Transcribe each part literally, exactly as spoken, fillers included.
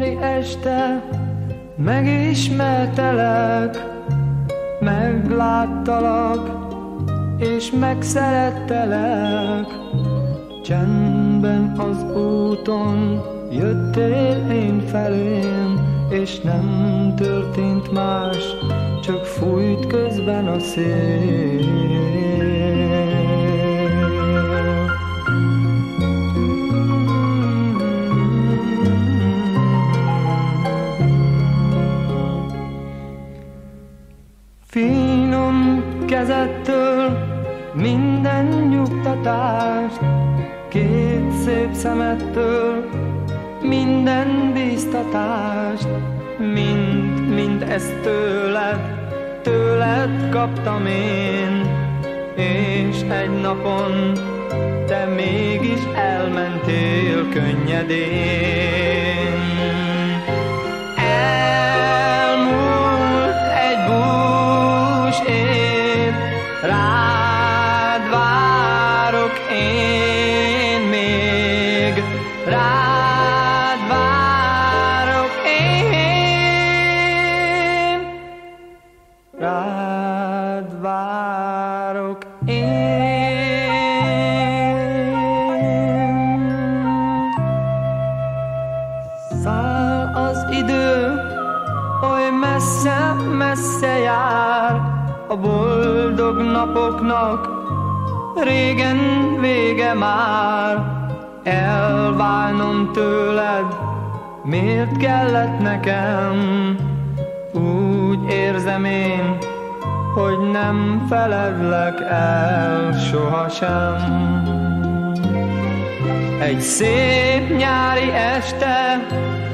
nyári este megismertelek, megláttalak, és megszerettelek. Csendben az úton jöttél én felém, és nem történt más, csak fújt közben a szél. Finom kezedtől minden nyugtatást, két szép szemettől minden bíztatást, mind, mind ezt tőled, tőled kaptam én, és egy napon te mégis elmentél könnyedén. Elmúlt egy bús év, rád várok én még, rád várok én, rád várok én. Száll az idő, oly messze, messze jár, a boldog napoknak régen vége már. Elválnom tőled, miért kellett nekem? Úgy érzem én, hogy nem feledlek el sohasem. Egy szép nyári este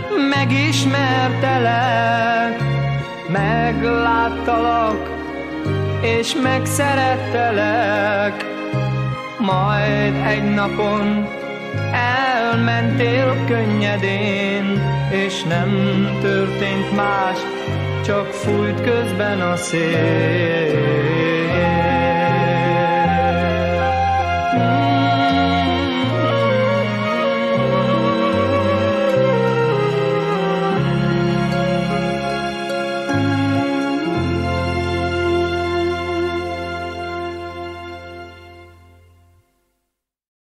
megismertelek, megláttalak, és megszerettelek. Majd egy napon elmentél könnyedén, és nem történt más, csak fújt közben a szél.